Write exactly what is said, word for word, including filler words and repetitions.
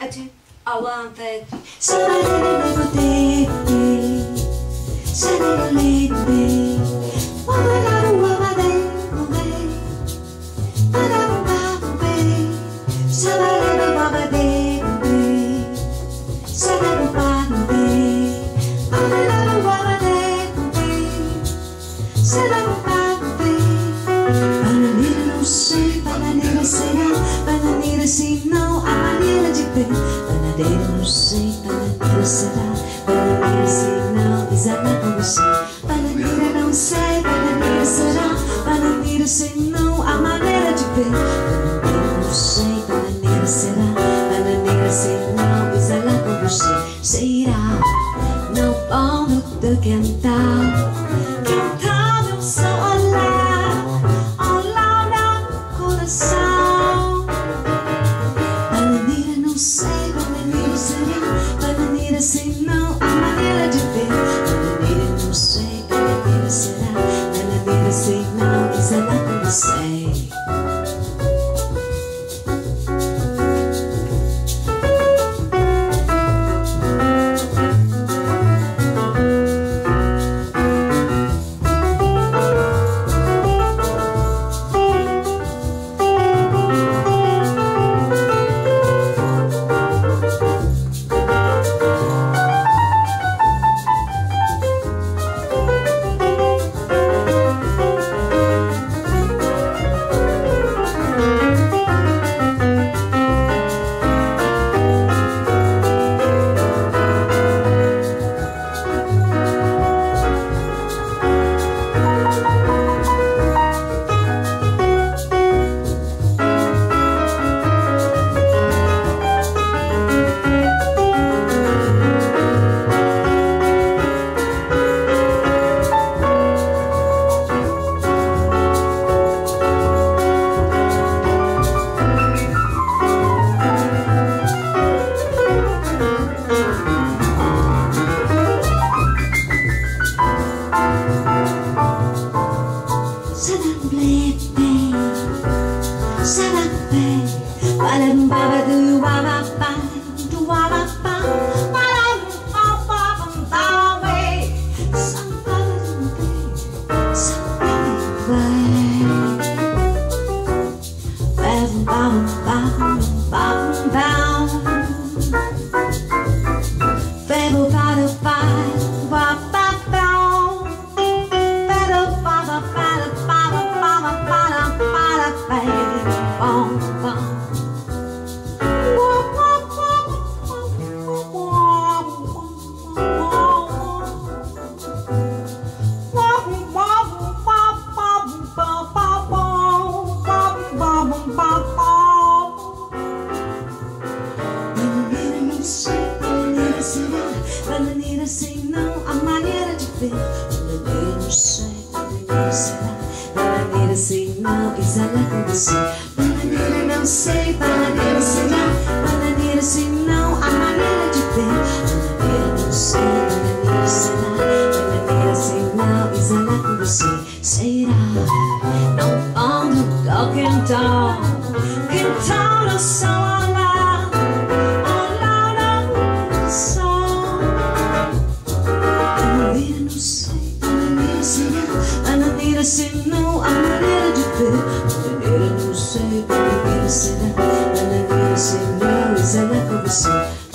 a two, a one, two. Assim não há maneira de ver. Bananeira não sei, bananeira será. Bananeira se não exata com você. Bananeira não sei, bananeira será. Bananeira se não há maneira de ver. Bananeira não sei, bananeira será. Bananeira se não exata com você. Será, não pondo de cantar. Cantar meu som, olá, olá no coração. Se não há maneira de ver. Bananeira não sei, bananeira será. Bananeira se não exala com você. Bananeira sem não há maneira de ver. Bananeira não sei, bananeira será. Bananeira sem não exala com você. Bananeira não sei, bananeira será. Bananeira sem não há maneira de ver. Bananeira não sei, bananeira será. Bananeira sem não exala com você. Será, não ando ao quintal. Quintal no sol. Se não há maneira de ver. Bananeira não sei, bananeira será. Bananeira se não exala com você.